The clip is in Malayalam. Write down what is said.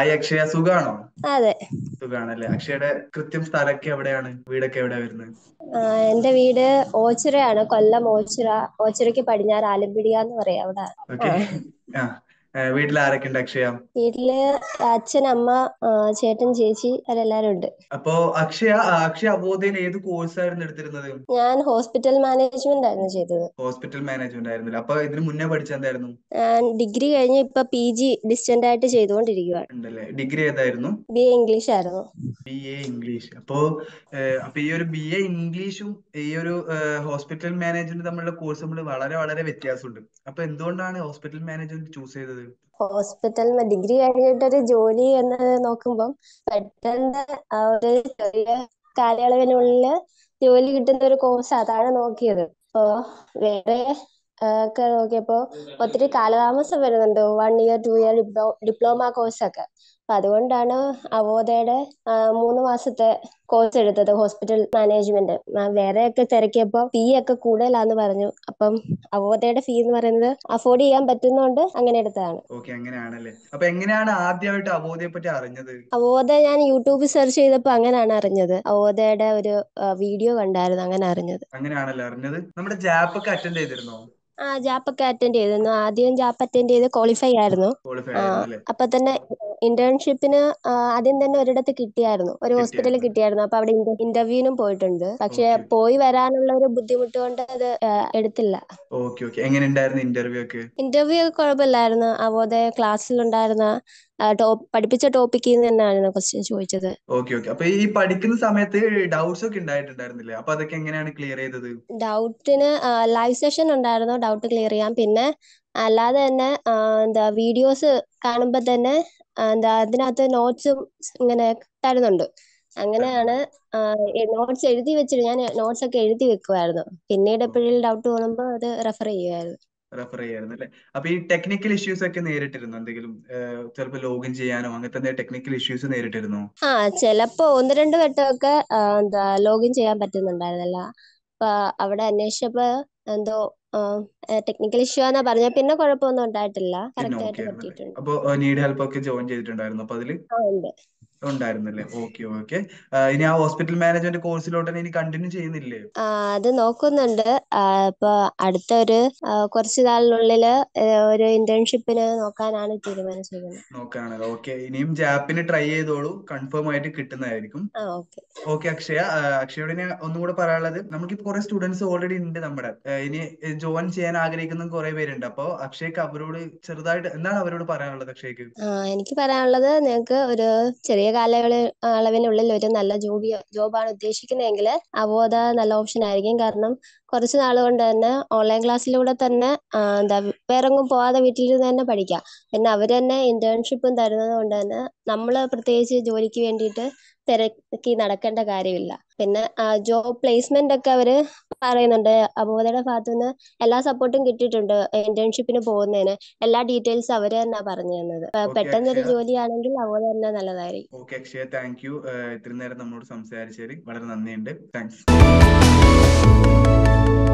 ഹായ് അക്ഷയ, സുഖാണോ? അതെ. സുഖാണല്ലേ. അക്ഷയുടെ കൃത്യം സ്ഥലമൊക്കെ എവിടെയാണ്? വീടൊക്കെ എവിടെയാ വരുന്നത്? എന്റെ വീട് ഓച്ചിറയാണ്, കൊല്ലം ഓച്ചിറ. ഓച്ചിറയ്ക്ക് പടിഞ്ഞാറ് ആലമ്പിടിയ എന്ന് പറയാം അവിടെ. ഓക്കെ. ആ വീട്ടിൽ ആരൊക്കെ ഉണ്ട് അക്ഷയ? വീട്ടില് അച്ഛൻ, അമ്മ, ചേട്ടൻ, ചേച്ചി അവരെല്ലാരും ഉണ്ട്. അപ്പോ അക്ഷയ അവോധയിൽ ഏത് കോഴ്സായിരുന്നു എടുത്തിരുന്നത്? ഞാൻ ഹോസ്പിറ്റൽ മാനേജ്മെന്റ് ആയിരുന്നു ചെയ്തത്. ഹോസ്പിറ്റൽ മാനേജ്മെന്റ് ആയിരുന്നില്ല. അപ്പൊ ഇതിന് മുന്നേ പഠിച്ചെന്തായിരുന്നു? ഞാൻ ഡിഗ്രി കഴിഞ്ഞ് ഇപ്പൊ PG ഡിസ്റ്റന്റ് ആയിട്ട് ചെയ്തുകൊണ്ടിരിക്കുകയാണ്. ഉണ്ടല്ലേ. ഡിഗ്രി ഏതായിരുന്നു? BA ഇംഗ്ലീഷ് ആയിരുന്നു. BA English. അപ്പൊ ഈ ഒരു BA ഇംഗ്ലീഷും ഈ ഒരു ഹോസ്പിറ്റൽ മാനേജ്മെന്റ് തമ്മിലുള്ള കോഴ്സ് നമ്മൾ വളരെ വളരെ വ്യത്യാസമുണ്ട്. അപ്പൊ എന്തുകൊണ്ടാണ് ഹോസ്പിറ്റൽ മാനേജ്മെന്റ് ചൂസ് ചെയ്തത്? ഹോസ്പിറ്റൽ ഡിഗ്രി കഴിഞ്ഞിട്ടൊരു ജോലി എന്ന് നോക്കുമ്പം പെട്ടെന്ന് ആ ഒരു ചെറിയ കാലയളവിനുള്ളിൽ ജോലി കിട്ടുന്ന ഒരു കോഴ്സ് അതാണ് നോക്കിയത്. അപ്പോ വേറെ ഒക്കെ നോക്കിയപ്പോ ഒത്തിരി കാലതാമസം വരുന്നുണ്ട്. 1 ഇയർ 2 ഇയർ ഡിപ്ലോമ കോഴ്സ് ഒക്കെ. അപ്പൊ അതുകൊണ്ടാണ് അവോധയുടെ 3 മാസത്തെ കോഴ്സ് എടുത്തത്, ഹോസ്പിറ്റൽ മാനേജ്മെന്റ്. വേറെയൊക്കെ തിരക്കിയപ്പോ ഫീ ഒക്കെ കൂടുതലാന്ന് പറഞ്ഞു. അപ്പം അവോധയുടെ ഫീ എന്ന് പറയുന്നത് അഫോർഡ് ചെയ്യാൻ പറ്റുന്നോണ്ട് അങ്ങനെ എടുത്തതാണ്. ഓക്കെ, അങ്ങനെയാണല്ലേ. അപ്പൊ എങ്ങനെയാണ് ആദ്യമായിട്ട് അവോധയെ പറ്റി അറിഞ്ഞത്? അവോധ ഞാൻ യൂട്യൂബിൽ സെർച്ച് ചെയ്തപ്പോ അങ്ങനെയാണ് അറിഞ്ഞത്. അവോധയുടെ ഒരു വീഡിയോ കണ്ടായിരുന്നു, അങ്ങനെ അറിഞ്ഞത്. അങ്ങനെയാണല്ലേ അറിഞ്ഞത്. നമ്മുടെ ജാപ്പ് ഒക്കെ അറ്റൻഡ് ചെയ്തിരുന്നോ? ജാപ്പ് ഒക്കെ അറ്റൻഡ് ചെയ്തിരുന്നു. ആദ്യം ജാപ്പ് അറ്റൻഡ് ചെയ്ത് ക്വാളിഫൈ ആയിരുന്നു. ക്വാളിഫൈ ആയിരുന്നു അല്ലേ? അപ്പൊ തന്നെ ഇന്റേൺഷിപ്പിന് ആദ്യം തന്നെ ഒരിടത്ത് കിട്ടിയായിരുന്നു, ഒരു ഹോസ്പിറ്റലിൽ കിട്ടിയായിരുന്നു. കിട്ടിയായിരുന്നു. അപ്പൊ അവിടെ ഇന്റർവ്യൂവിനും പോയിട്ടുണ്ട്. പക്ഷെ ഓക്കെ പോയി വരാനുള്ള ഒരു ബുദ്ധിമുട്ട് കൊണ്ട് അത് എടുത്തില്ല. Okay okay. എങ്ങനെ ഉണ്ടായിരുന്നു ഇന്റർവ്യൂ ഒക്കെ? ഇന്റർവ്യൂ കുഴപ്പമില്ലായിരുന്നു. അവോധ ക്ലാസ്സിലുണ്ടായിരുന്ന പഠിപ്പിച്ച ടോപ്പിക്കിൽ നിന്ന് തന്നെയായിരുന്നു ക്വസ്റ്റ്യൻ ചോദിച്ചത്. Okay okay. അപ്പൊ ഈ പഠിക്കുന്ന സമയത്ത് ഡൗട്ട്സ് ഒക്കെ ഉണ്ടായിട്ടുണ്ടായിരുന്നില്ലേ? അപ്പൊ അതൊക്കെ എങ്ങനെയാണ് ക്ലിയർ ചെയ്തത്? ഡൗട്ടിന് ലൈവ് സെഷൻ ഉണ്ടായിരുന്നു, ഡൗട്ട് ക്ലിയർ ചെയ്യാം. പിന്നെ അല്ലാതെ തന്നെ എന്താ വീഡിയോസ് കാണുമ്പോൾ തന്നെ എന്താ അതിനകത്ത് നോട്ട്സും ഇങ്ങനെ തരുന്നുണ്ട്. അങ്ങനെയാണ് തരുന്നുണ്ട്. നോട്ട്സ് എഴുതി വെച്ചിട്ട് ഞാൻ നോട്ട്സ് ഒക്കെ എഴുതി വെക്കുമായിരുന്നു. പിന്നീട് ഓക്കെ. എപ്പോഴും ഡൗട്ട് തോന്നുമ്പോൾ അത് റെഫർ ചെയ്യുമായിരുന്നു. റെഫർ ചെയ്യായിരുന്നു അല്ലേ? അപ്പൊ ഈ ടെക്നിക്കൽ ഇഷ്യൂസ് ഒക്കെ നേരിട്ടിരുന്നു എന്തെങ്കിലും? ചിലപ്പോൾ ലോഗിൻ ചെയ്യാനോ അങ്ങനത്തെ ടെക്നിക്കൽ ഇഷ്യൂസ് നേരിട്ടിരുന്നോ? ചിലപ്പോ ഒന്ന് രണ്ട് വട്ടമൊക്കെ എന്താ ലോഗിൻ ചെയ്യാൻ പറ്റുന്നുണ്ടായിരുന്നില്ല. അപ്പൊ അവിടെ അന്വേഷിച്ചപ്പോ എന്തോ ടെക്നിക്കൽ ഇഷ്യൂ ആണെന്നാ പറഞ്ഞത്. പിന്നെ കുഴപ്പമൊന്നും ഉണ്ടായിട്ടില്ല, പിന്നെ കറക്റ്റ് ഓക്കെ ആയിട്ട് ആയിരുന്നല്ലേ. പറ്റിയിട്ടുണ്ട്. അപ്പൊ നീഡ് ഹെൽപ്പ് ഒക്കെ ജോയിൻ ചെയ്തിട്ടുണ്ടായിരുന്നു അപ്പൊ അതില്? ഉണ്ട്. ഉണ്ടായിരുന്നല്ലേ. Okay okay. ഇനി ആ ഹോസ്പിറ്റൽ മാനേജ്മെന്റ് കോഴ്സിലോട്ട് തന്നെ ഇനി കണ്ടിന്യൂ ചെയ്യുന്നില്ലേ? അത് നോക്കുന്നുണ്ട്. ഇപ്പൊ അടുത്ത ഒരു കുറച്ച് നാളിനുള്ളില് ഒരു ഇന്റേൺഷിപ്പിന് നോക്കാനാണ് തീരുമാനിച്ചിരിക്കുന്നത്. നോക്കാണല്ലോ. ഓക്കെ. ഇനിയും ജാപ്പിന് ട്രൈ ചെയ്തോളൂ, കൺഫേം ആയിട്ട് കിട്ടുന്നതായിരിക്കും. ഓക്കെ. ഓക്കെ അക്ഷയ. അക്ഷയോട് ഇനി ഒന്നും കൂടെ പറയാനുള്ളത്, നമുക്കിപ്പോ കുറെ സ്റ്റുഡൻസ് ഓൾറെഡി ഉണ്ട് നമ്മുടെ. ഇനി ജോയിൻ ചെയ്യാൻ ആഗ്രഹിക്കുന്ന കുറെ പേരുണ്ട്. അപ്പൊ അക്ഷയ്ക്ക് അവരോട് ചെറുതായിട്ട് എന്താണ് അവരോട് പറയാനുള്ളത് അക്ഷയ്ക്ക്? എനിക്ക് പറയാനുള്ളത്, നിങ്ങൾക്ക് ഒരു ചെറിയ അളവിനുള്ളിൽ ഒരു നല്ല ജോബാണ് ഉദ്ദേശിക്കുന്നതെങ്കിൽ അവോധ നല്ല ഓപ്ഷൻ ആയിരിക്കും. കാരണം കുറച്ച് നാൾ കൊണ്ട് തന്നെ ഓൺലൈൻ ക്ലാസ്സിലൂടെ തന്നെ എന്താ വേറെങ്ങും പോവാതെ വീട്ടിലിരുന്ന് തന്നെ പഠിക്കാം. പിന്നെ അവർ തന്നെ ഇന്റേൺഷിപ്പും തരുന്നത് കൊണ്ട് തന്നെ നമ്മൾ പ്രത്യേകിച്ച് ജോലിക്ക് വേണ്ടിയിട്ട് തിരക്കി നടക്കേണ്ട കാര്യമില്ല. പിന്നെ ജോബ് പ്ലേസ്മെന്റ് ഒക്കെ അവര് പറയുന്നുണ്ട്. അവോധയുടെ ഭാഗത്തുനിന്ന് എല്ലാ സപ്പോർട്ടും കിട്ടിയിട്ടുണ്ട് ഇന്റേൺഷിപ്പിന് പോകുന്നതിന്. എല്ലാ ഡീറ്റെയിൽസും അവര് തന്നെ പറഞ്ഞു തന്നത്. ഓക്കെ പെട്ടെന്നൊരു അക്ഷയ. ജോലിയാണെങ്കിൽ അവോധ തന്നെ നല്ലതായിരിക്കും. Okay Akshaya, thank you. ഇത്രയും നേരം നമ്മളോട് സംസാരിച്ചതിൽ വളരെ നന്ദിയുണ്ട്. താങ്ക്സ്.